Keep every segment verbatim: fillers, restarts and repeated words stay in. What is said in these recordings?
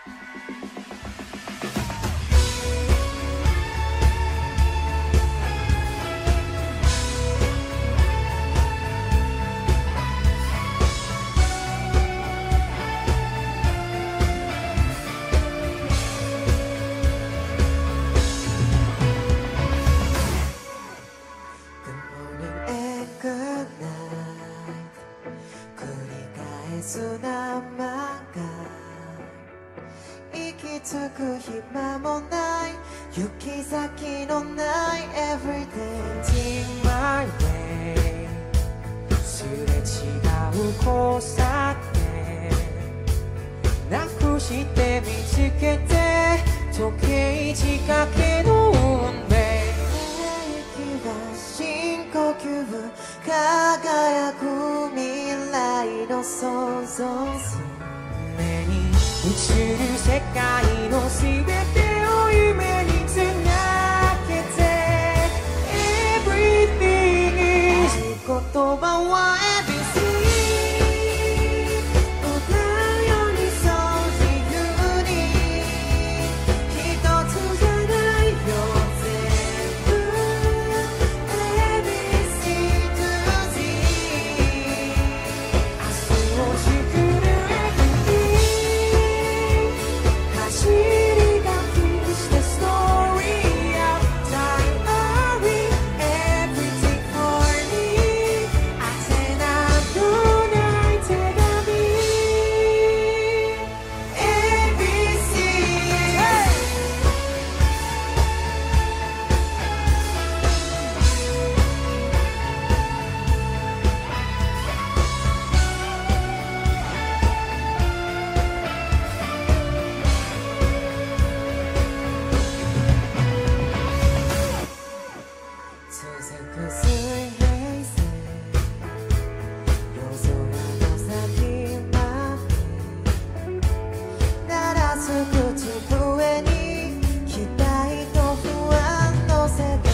つく暇もない行き先のない Everyday In my way すれ違う交差点なくして見つけて時計仕掛けの運命息は深呼吸輝く未来の想像目に映る世界のすべてを夢につなげて Everything is 言葉は エービーシー 歌うようにそう自由に一つじゃないよ全部 エービーシー to Z 明日を作る走り書きした Story of Diary Everything for me 宛名のない手紙 エービーシー続く水平線夜空の先まで鳴らす口笛に期待と不安乗せて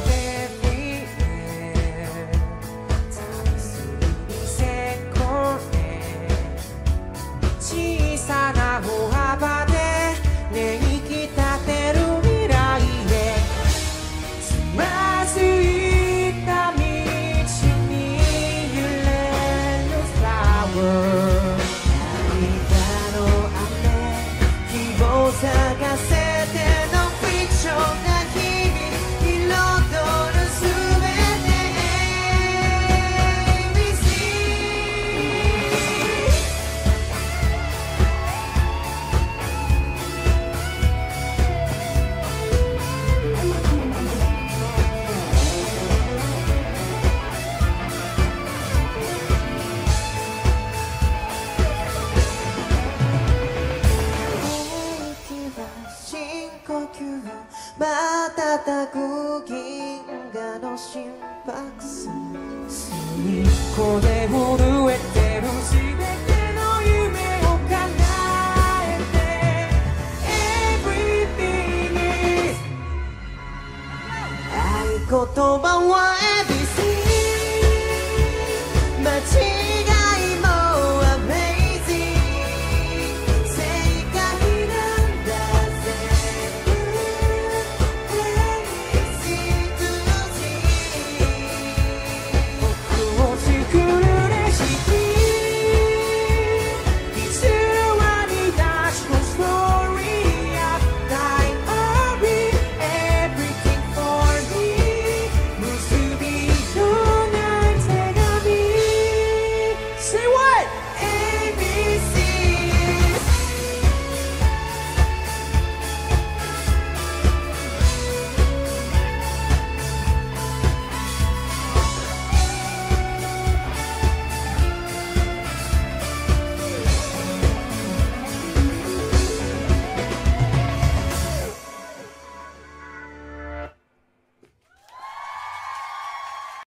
Everywhere 旅するにせこね小さな歩幅で寝息立てる未来へつまずいた道に揺れる Flower 涙の雨希望探せてノンフィクションな日々彩るすべて エービーシ息は深呼吸瞬く銀河の心拍数隅っこで踊る